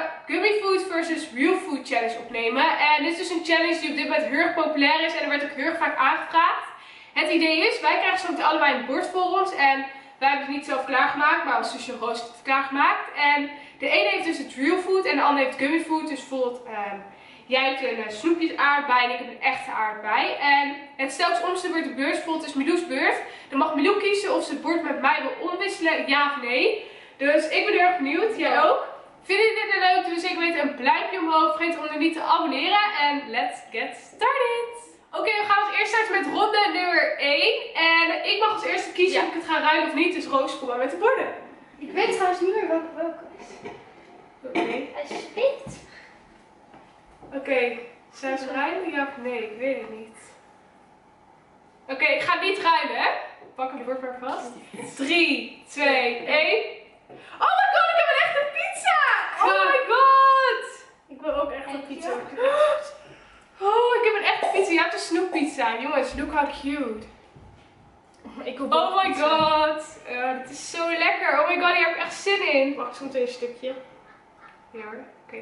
Gummy Food versus Real Food Challenge opnemen. En dit is dus een challenge die op dit moment heel erg populair is en er werd ook heel erg vaak aangevraagd. Het idee is, wij krijgen zo meteen allebei een bord voor ons en wij hebben het niet zelf klaargemaakt, maar ons zusje Roos heeft het klaargemaakt. En de ene heeft dus het Real Food en de andere heeft Gummy Food. Dus bijvoorbeeld, jij hebt een snoepjes aardbei en ik heb een echte aardbei. En het stelt om de beurt de beurs, bijvoorbeeld het is Milou's beurt. Dan mag Milou kiezen of ze het bord met mij wil omwisselen, ja of nee. Dus ik ben heel erg benieuwd, jij ook. Vinden jullie dit leuk? Doe zeker weten een pluimpje omhoog. Vergeet om er niet te abonneren. En let's get started! Oké, we gaan als eerst starten met ronde nummer 1. En ik mag als eerste kiezen of ik het ga ruilen of niet. Dus Roos, kom maar met de borden. Ik weet trouwens niet meer welke is. Oké. Hij springt. Oké, zijn ze ruilen? Ja of nee? Ik weet het niet. Oké, ik ga niet ruilen, hè? Pak het bord maar vast. 3, 2, 1. Oh my god, ik heb een echte pizza! Oh my god! Ik wil ook echt een pizza. Oh, ik heb een echte pizza. Je hebt een snoeppizza. Jongens, look how cute. Oh my god. Dit is zo lekker. Oh my god, hier heb ik echt zin in. Mag ik zo meteen een stukje? Ja hoor, oké.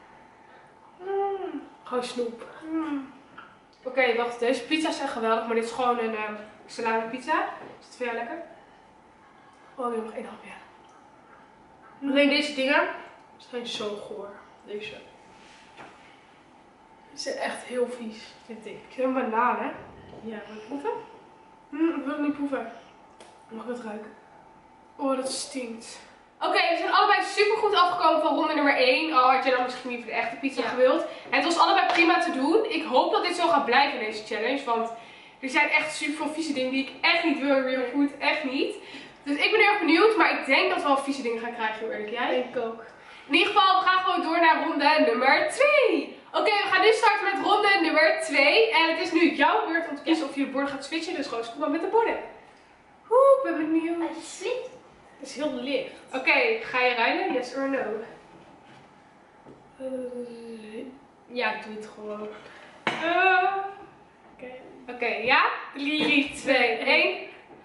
Gewoon snoep. Oké, wacht. Deze pizza's zijn geweldig, maar dit is gewoon een salami pizza. Is het voor jou lekker? Oh, je nog één hapje. Alleen deze dingen zijn zo goor. Deze. Ze zijn echt heel vies, vind ik. Ik heb een banaan, hè? Ja, Wil je proeven? Ik wil het niet proeven. Mag ik het ruiken? Oh, dat stinkt. Oké, we zijn allebei super goed afgekomen van ronde nummer 1. Al had je dan misschien niet voor de echte pizza gewild. Het was allebei prima te doen. Ik hoop dat dit zo gaat blijven in deze challenge. Want er zijn echt super veel vieze dingen die ik echt niet wil in Real Food. Echt niet. Dus ik ben heel erg benieuwd. Maar ik denk dat we wel vieze dingen gaan krijgen, heel eerlijk. Jij? Ik ook. In ieder geval, we gaan gewoon door naar ronde nummer 2. Oké, we gaan nu starten met ronde nummer 2. En het is nu jouw beurt om te kiezen of je de borden gaat switchen. Dus Roos, kom maar met de borden. Ik ben benieuwd. Hij switcht. Het is heel licht. Oké, ga je ruilen? Yes or no? Ja, ik doe het gewoon. Oké, ja? 3, 2, 1.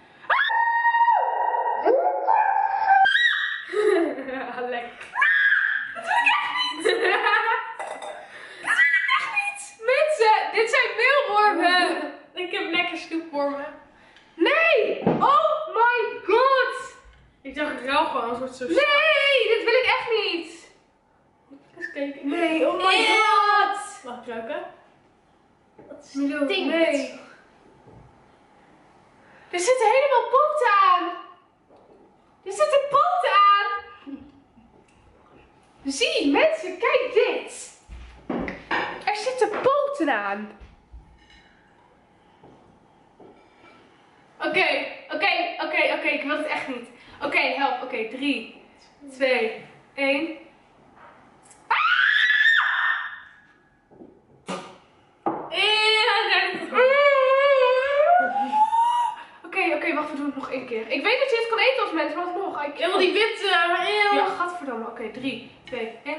Lekker. Dat wil ik echt niet! Dat wil ik echt niet! Mensen, dit zijn meelwormen! Ik heb lekker snoepwormen. Nee! Oh my god! Ik dacht, ik ruil gewoon, anders wordt het zo Nee, dit wil ik echt niet! Eens kijken. Nee, oh my god! Mag ik ruiken? Wat stinkt. Nee. Er zitten helemaal poten aan! Er zitten poten aan! Zie, mensen, kijk dit! Er zitten poten aan! Oké, ik wil het echt niet. Oké, help. Oké, 3, 2, 1. Oké, wacht, we doen het nog één keer. Ik weet dat je het kan eten als mensen, maar nog. Ik Helemaal die witte. Ja, gadverdamme. Oké, 3, 2, 1.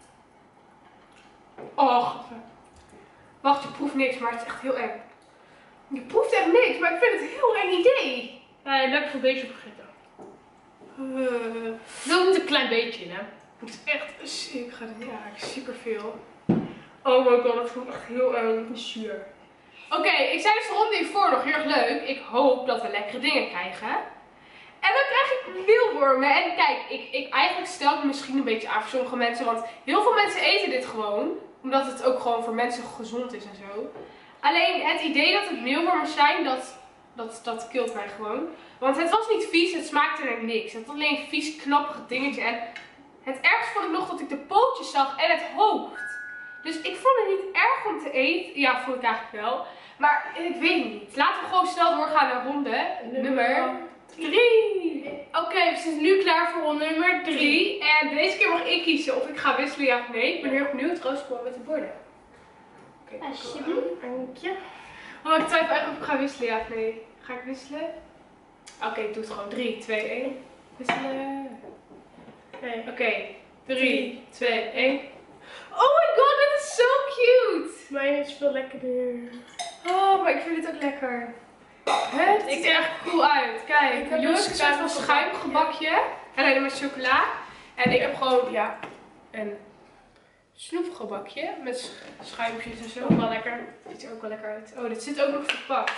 Oh, gadver. Wacht, je proeft niks, maar het is echt heel eng. Je proeft echt niks, maar ik vind het een heel eng idee. Ja, lekker voor deze vergeten. Doe het een klein beetje in, hè. Het is echt, ik ga het super veel. Oh my god, dat voelt echt heel eng. Zuur. Oké, ik zei dus de ronde hiervoor nog heel erg leuk. Ik hoop dat we lekkere dingen krijgen. En dan krijg ik meelwormen. En kijk, ik eigenlijk stel het misschien een beetje aan voor sommige mensen. Want heel veel mensen eten dit gewoon. Omdat het ook gewoon voor mensen gezond is en zo. Alleen het idee dat het meelwormen zijn, dat killt mij gewoon. Want het was niet vies, het smaakte naar niks. Het was alleen een vies, knappig dingetje. En het ergste vond ik nog dat ik de pootjes zag en het hoofd. Dus ik vond het niet erg om te eten. Ja, vond ik eigenlijk wel. Maar ik weet het niet. Laten we gewoon snel doorgaan naar ronde nummer 3. Oké, we zijn nu klaar voor ronde nummer 3. En deze keer mag ik kiezen of ik ga wisselen ja of nee. Ik ben heel erg benieuwd. Roos, kom maar met de borden. Oké, Alsjeblieft. Dank je. Oh, ik twijfel eigenlijk of ik ga wisselen ja of nee. Ga ik wisselen? Oké, ik doe het gewoon. 3, 2, 1. Wisselen. Oké, 3, 2, 1. Oh my god, dit is zo cute! Mijn is veel lekkerder. Oh, maar ik vind het ook lekker. Het ziet er echt cool uit. Kijk, ik heb een soort van schuimgebakje. En alleen maar chocola. En ik heb gewoon, ja, een snoepgebakje met schuimpjes en zo. Ook wel lekker. Ziet er ook wel lekker uit. Oh, dit zit ook nog verpakt.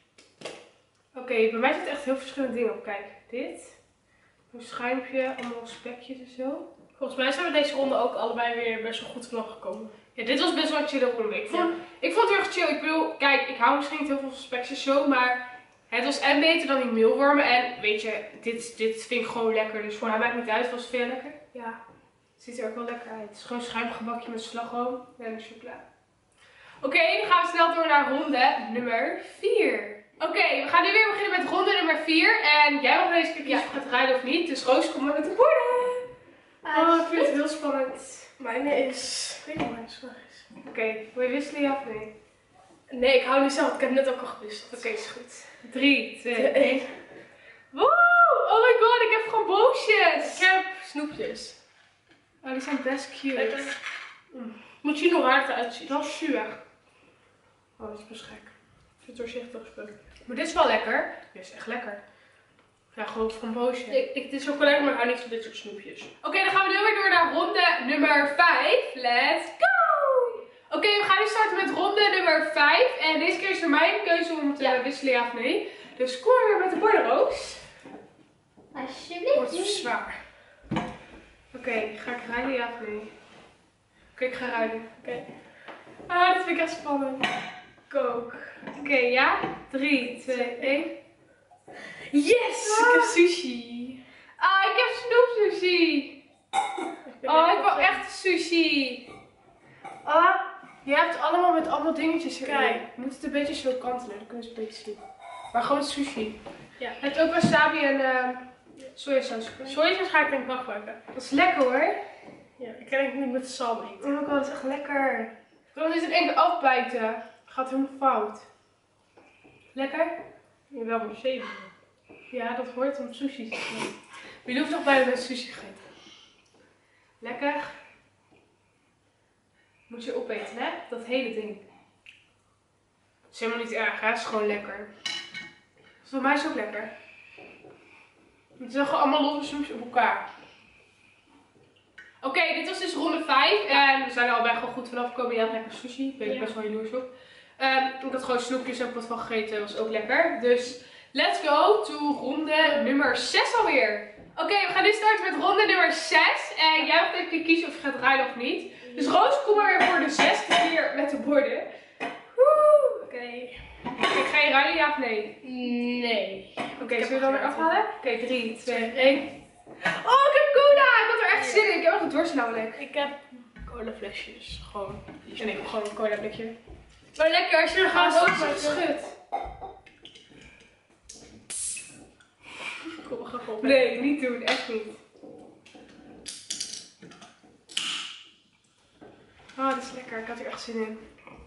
Oké, bij mij zitten echt heel verschillende dingen op. Kijk, dit. Een schuimpje, allemaal spekjes en zo. Volgens mij zijn we deze ronde ook allebei weer best wel goed vanaf gekomen. Ja, dit was best wel een chille ronde. Ik vond het heel erg chill. Ik bedoel, kijk, ik hou misschien niet heel veel van spekjes zo, maar het was en beter dan die meelwormen. En weet je, dit vind ik gewoon lekker. Dus voor mij maakt het niet uit. Was het veel lekker? Ja. Het ziet er ook wel lekker uit. Het is gewoon schuimgebakje met slagroom en chocola. Oké, dan gaan we snel door naar ronde nummer 4. Oké, we gaan nu weer beginnen met ronde nummer 4. En jij mag deze keer kiezen of je gaat rijden of niet. Dus Roos, kom maar met de borden. Oh, ik vind het heel spannend. Mijne is... Ik weet niet waar het is. Oké, wil je wisselen, ja of nee? Nee, ik hou niet zelf. Ik heb net ook al gewisseld. Oké, is goed. 3, 2, 1. 1. Woe! Oh my god, ik heb gewoon boosjes. Ik heb snoepjes. Oh, die zijn best cute. Lekker. Moet je nog hoe hard eruit zien. Wel zuur. Oh, dat is best gek. Het doorzichtig spul. Maar dit is wel lekker. Dit is echt lekker. Ja, gewoon framboosje. Het is ook wel lekker, maar ik hou niet van dit soort snoepjes. Oké, dan gaan we nu weer door naar ronde nummer 5. Let's go! Oké, we gaan nu starten met ronde nummer 5. En deze keer is er mijn keuze om te wisselen, ja of nee. Dus kom maar weer met de borden, Roos. Alsjeblieft. Wordt zo zwaar. Oké, ga ik rijden, ja of nee? Oké, ik ga rijden. Oké. Ah, dat vind ik echt spannend. Kook. Oké, ja? 3, 2, 1. Yes! Ik heb sushi. Ah, ik heb snoepsushi. Oh, ik wil echt sushi. Ah, je hebt allemaal met allemaal dingetjes erin. Kijk. Je moet het een beetje zo kantelen, dan kunnen ze het een beetje zien. Maar gewoon sushi. Ja. Je hebt ook wasabi en sojasaus. Sojasaus ga ik denk ik wel gebruiken. Dat is lekker hoor. Ja, ik kan niet met zalm eten. Oh my god, dat is echt lekker. Ik wil niet in één keer afbijten. Gaat helemaal fout. Lekker? Jawel, maar 7. Ja, dat hoort om sushi te eten. Je hoeft toch bijna met sushi gegeten. Lekker. Moet je opeten, hè? Dat hele ding. Het is helemaal niet erg, hè? Het is gewoon lekker. Dus voor mij is het ook lekker. Het zijn gewoon allemaal losse snoepjes op elkaar. Oké, dit was dus ronde 5. En we zijn er allebei gewoon goed vanaf gekomen. Je had lekker sushi. Ben ik best wel jaloers op. Ik had gewoon snoepjes en wat van gegeten. Dat was ook lekker. Dus let's go to ronde nummer 6 alweer. Oké, we gaan nu starten met ronde nummer 6. En jij mag even kiezen of je gaat rijden of niet. Dus Roos, kom maar weer voor de 6e keer met de borden. Oké. Oké, ga je rijden, ja of nee? Nee. Oké, zullen we dan weer afhalen? Oké, 3, 2, 1. Oh, ik heb cola! Ik had er echt zin in. Ik heb echt dorst namelijk. Ik heb cola flesjes. Gewoon. En ik heb gewoon een cola blikje. Maar lekker als je er Ga gaat zo opmaken. geschud. Kom, we gaan op. Nee, niet doen. Echt niet. Oh, dat is lekker. Ik had er echt zin in.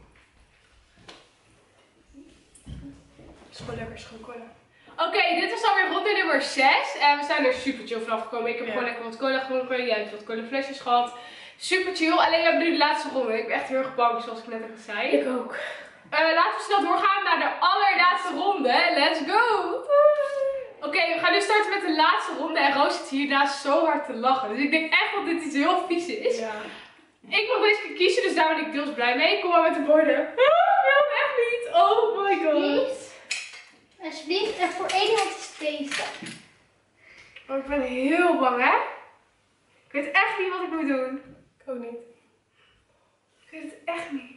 Het is gewoon lekker, het is gewoon cola. Oké, dit was alweer ronde nummer 6. En we zijn er super chill vanaf gekomen. Ik heb gewoon lekker wat cola gedronken. Jij hebt wat cola flesjes gehad. Super chill. Alleen we hebben nu de laatste ronde. Ik ben echt heel erg bang, zoals ik net al zei. Ik ook. Laten we snel doorgaan naar de allerlaatste ronde. Let's go! Oké, we gaan nu starten met de laatste ronde. En Roos zit hiernaast zo hard te lachen. Dus ik denk echt dat dit iets heel vies is. Ja. Ik mag deze keer kiezen, dus daar ben ik deels blij mee. Kom maar met de borden. Ik wil hem echt niet. Oh my god. Niet. Alsjeblieft. En voor één hand is deze. Oh, ik ben heel bang, hè? Ik weet echt niet wat ik moet doen. Ik ook niet. Ik weet het echt niet.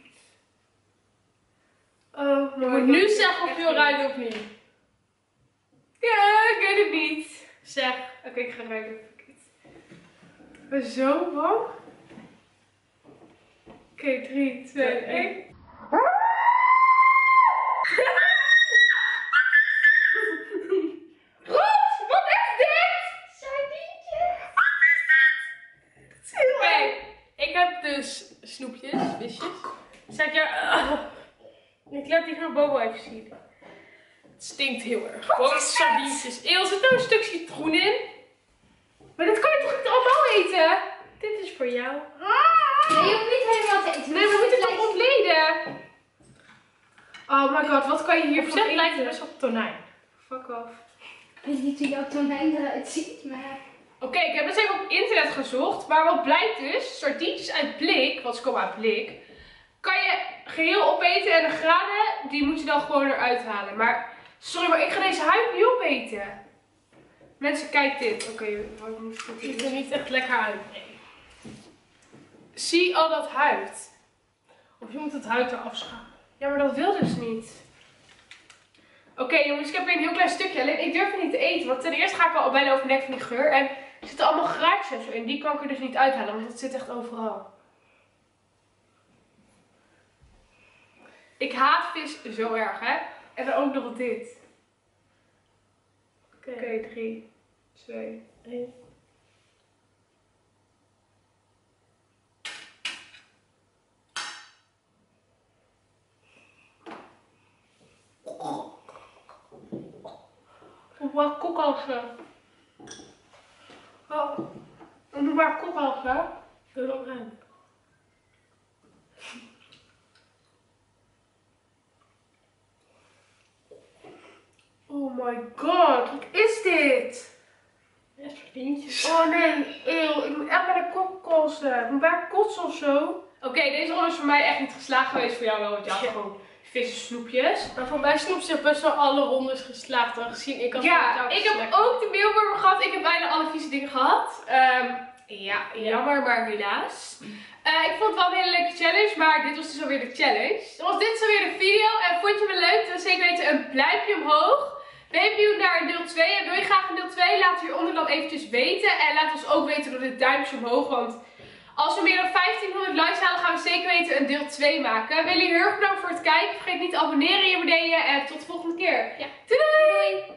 Oh my Je god. moet nu zeggen of Echt je wil niet. rijden of niet. Ja, ik weet het niet. Zeg. Oké, ik ga rijden. Ik ben zo bang. Oké, 3, 2, 1. Roos, wat is dit? Sardientjes. Oké, ik heb dus snoepjes, visjes. Zeg je... Ik laat die van Bobo even zien. Het stinkt heel erg. Gewoon sardientjes. Er zit er een stuk citroen in. Maar dat kan je toch niet allemaal eten? Dit is voor jou. Nee, je hoeft niet helemaal te eten. Nee, we moeten het toch ontleden. Oh my god, wat kan je hier Op voor zich lijkt het eten? best wel op tonijn. Fuck off. Ik weet niet hoe jouw tonijn eruit ziet, maar... Oké, ik heb dus even op internet gezocht. Maar wat blijkt dus, sardientjes uit blik, want ze komen uit blik, kan je geheel opeten en de granen, die moet je dan gewoon eruit halen. Maar, sorry, maar ik ga deze huid niet opeten. Mensen, kijk dit. Oké, wat moet ik Het ziet er niet echt lekker uit. Nee. Zie al dat huid. Of je moet het huid eraf schaven. Ja, maar dat wil dus niet. Oké, jongens, ik heb weer een heel klein stukje. Alleen ik durf het niet te eten. Want ten eerste ga ik al bijna over mijn nek van die geur. En er zitten allemaal graadjes en zo in. Die kan ik er dus niet uithalen, want dat zit echt overal. Ik haat vis zo erg, hè. En dan ook nog dit. Oké, 3, 2, 1. Wat kokhalsen. Oh, doe maar kokhalsen. Doe er ook aan. Oh my god, wat is dit? Ja, sardientjes. Oh nee, eeuw, ik moet echt bij de kokhalsen. Ik moet bij kotsen of zo. Oké, deze ronde is voor mij echt niet geslaagd geweest, voor jou wel, want je had gewoon vissensnoepjes. Maar voor mij snoep zich best wel alle rondes geslaagd, aangezien ik als Ja, ik heb ook de meelwormen gehad. Ik heb bijna alle vieze dingen gehad. Ja, jammer, maar helaas. Ik vond het wel een hele leuke challenge, maar dit was dus alweer de challenge. Dan was dit zo weer de video. En vond je me leuk? Dan zeker weten een duimpje omhoog. Ben je benieuwd naar een deel 2 en wil je graag een deel 2? Laat het hieronder dan eventjes weten. En laat ons ook weten door dit duimpje omhoog, want als we meer dan 1500 likes halen, gaan we zeker weten een deel 2 maken. Willen jullie heel erg bedankt voor het kijken. Vergeet niet te abonneren hier beneden en tot de volgende keer. Ja. Doei doei!